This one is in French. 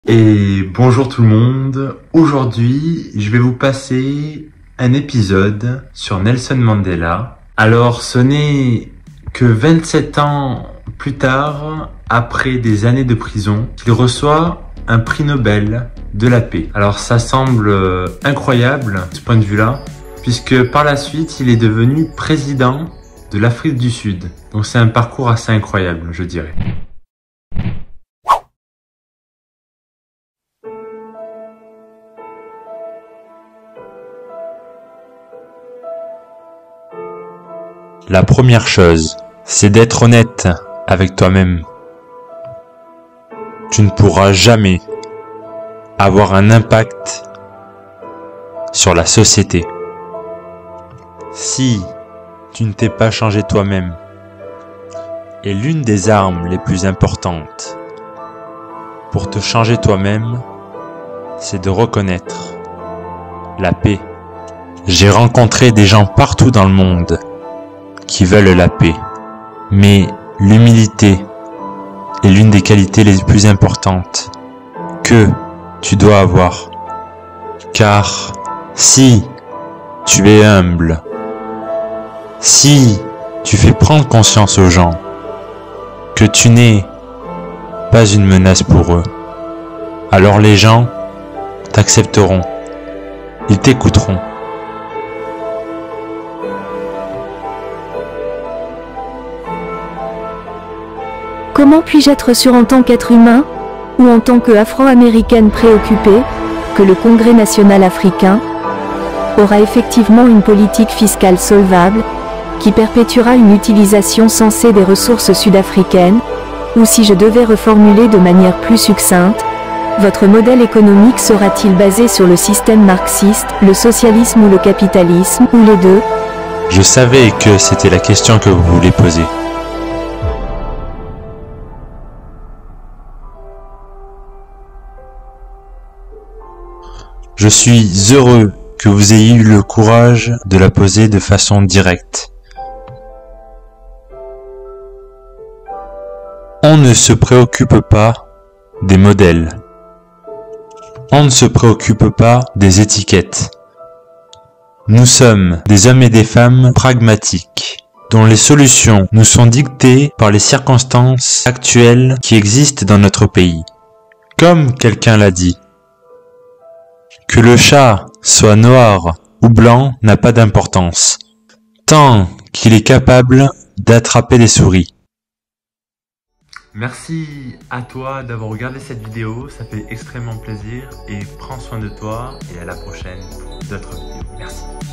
Et bonjour tout le monde, aujourd'hui je vais vous passer un épisode sur Nelson Mandela. Alors ce n'est que 27 ans plus tard, après des années de prison, qu'il reçoit un prix Nobel de la paix. Alors ça semble incroyable de ce point de vue-là, puisque par la suite il est devenu président de l'Afrique du Sud. Donc c'est un parcours assez incroyable, je dirais. La première chose, c'est d'être honnête avec toi-même. Tu ne pourras jamais avoir un impact sur la société si tu ne t'es pas changé toi-même. Et l'une des armes les plus importantes pour te changer toi-même, c'est de reconnaître la paix. J'ai rencontré des gens partout dans le monde qui veulent la paix. Mais l'humilité est l'une des qualités les plus importantes que tu dois avoir. Car si tu es humble, si tu fais prendre conscience aux gens que tu n'es pas une menace pour eux, alors les gens t'accepteront, ils t'écouteront. Comment puis-je être sûre en tant qu'être humain, ou en tant qu'Afro-Américaine préoccupée, que le Congrès national africain aura effectivement une politique fiscale solvable, qui perpétuera une utilisation sensée des ressources sud-africaines, ou si je devais reformuler de manière plus succincte, votre modèle économique sera-t-il basé sur le système marxiste, le socialisme ou le capitalisme, ou les deux? Je savais que c'était la question que vous voulez poser. Je suis heureux que vous ayez eu le courage de la poser de façon directe. On ne se préoccupe pas des modèles. On ne se préoccupe pas des étiquettes. Nous sommes des hommes et des femmes pragmatiques, dont les solutions nous sont dictées par les circonstances actuelles qui existent dans notre pays. Comme quelqu'un l'a dit, que le chat soit noir ou blanc n'a pas d'importance, tant qu'il est capable d'attraper des souris. Merci à toi d'avoir regardé cette vidéo, ça fait extrêmement plaisir et prends soin de toi et à la prochaine pour d'autres vidéos. Merci.